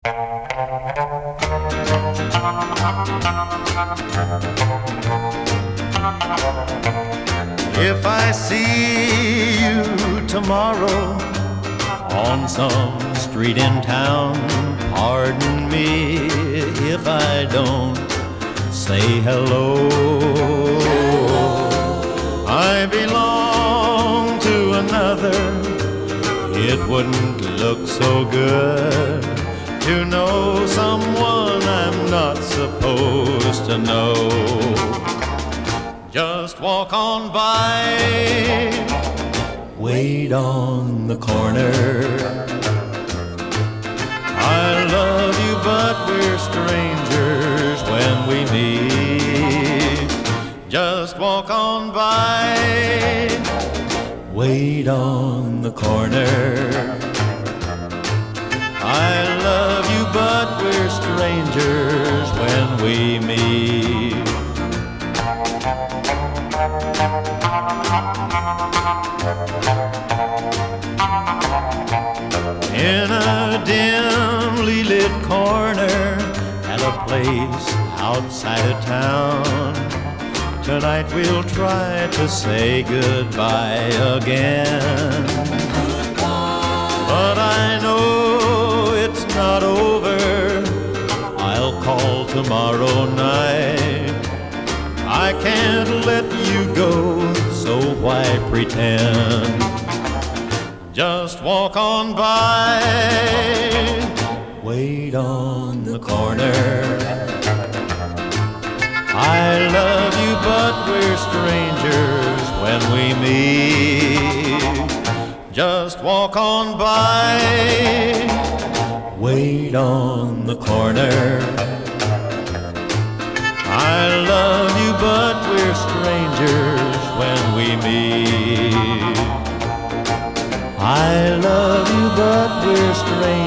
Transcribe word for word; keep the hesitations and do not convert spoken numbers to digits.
If I see you tomorrow on some street in town, pardon me if I don't say hello. I belong to another. It wouldn't look so good to know someone I'm not supposed to know. Just walk on by, wait on the corner. I love you, but we're strangers when we meet. Just walk on by, wait on the corner. I love you, but we're strangers when we meet. In a dimly lit corner at a place outside of town, tonight we'll try to say goodbye again. But I know it's not over. I'll call tomorrow night. I can't let you go, so why pretend? Just walk on by, wait on the corner. I love you, but we're strangers when we meet. Just walk on by, wait on the corner. I love you, but we're strangers when we meet. I love you, but we're strangers